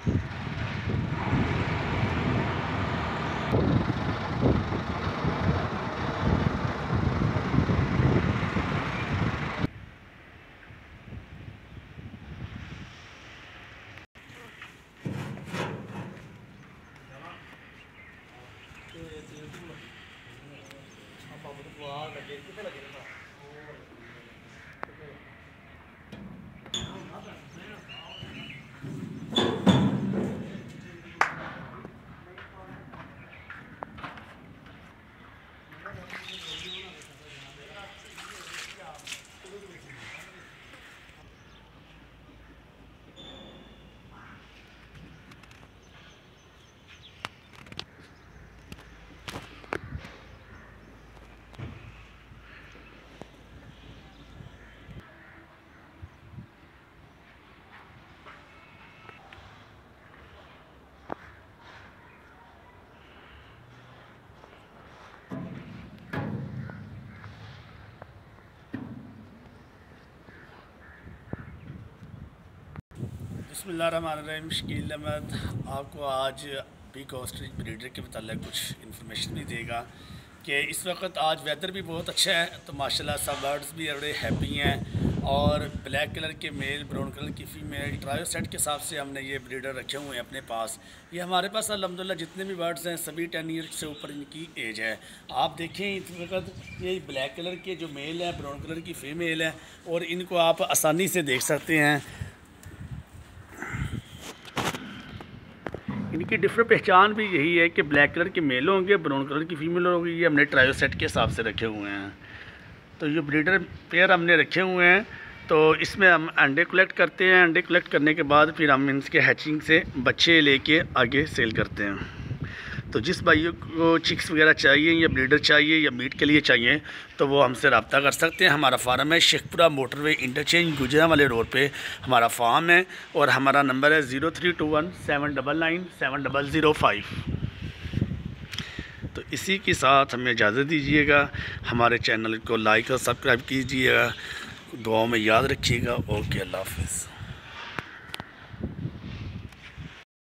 बिस्मिल्लाहिर्रहमानिर्रहीम। शकील अहमद आपको आज पिग ऑस्ट्रिच ब्रीडर के मतलब कुछ इन्फॉर्मेशन भी देगा कि इस वक्त आज वेदर भी बहुत अच्छा है, तो माशाल्लाह सब बर्ड्स भी बड़े हैप्पी हैं। और ब्लैक कलर के मेल, ब्राउन कलर की फ़ीमेल, ट्रायो सेट के हिसाब से हमने ये ब्रीडर रखे हुए हैं अपने पास। ये हमारे पास अल्हम्दुलिल्लाह जितने भी बर्ड्स हैं सभी 10 ईयर से ऊपर इनकी एज है। आप देखें इस वक्त ये ब्लैक कलर के जो मेल है, ब्राउन कलर की फ़ीमेल है, और इनको आप आसानी से देख सकते हैं। इनकी डिफरेंट पहचान भी यही है कि ब्लैक कलर के मेल होंगे, ब्राउन कलर की फ़ीमेल होगी। ये हमने ट्रायो सेट के हिसाब से रखे हुए हैं। तो ये ब्रीडर पेयर हमने रखे हुए हैं, तो इसमें हम अंडे कलेक्ट करते हैं। अंडे कलेक्ट करने के बाद फिर हम इनके हैचिंग से बच्चे लेके आगे सेल करते हैं। तो जिस भाइयों को चिक्स वगैरह चाहिए या ब्रीडर चाहिए या मीट के लिए चाहिए तो वो हमसे रब्ता कर सकते हैं। हमारा फार्म है शेखपुरा मोटरवे इंटरचेंज गुजरांवाले रोड पे हमारा फार्म है, और हमारा नंबर है 0321 799 7005। तो इसी के साथ हमें इजाज़त दीजिएगा। हमारे चैनल को लाइक और सब्सक्राइब कीजिएगा। दुआओं में याद रखिएगा। ओके, अल्लाह हाफ़िज़।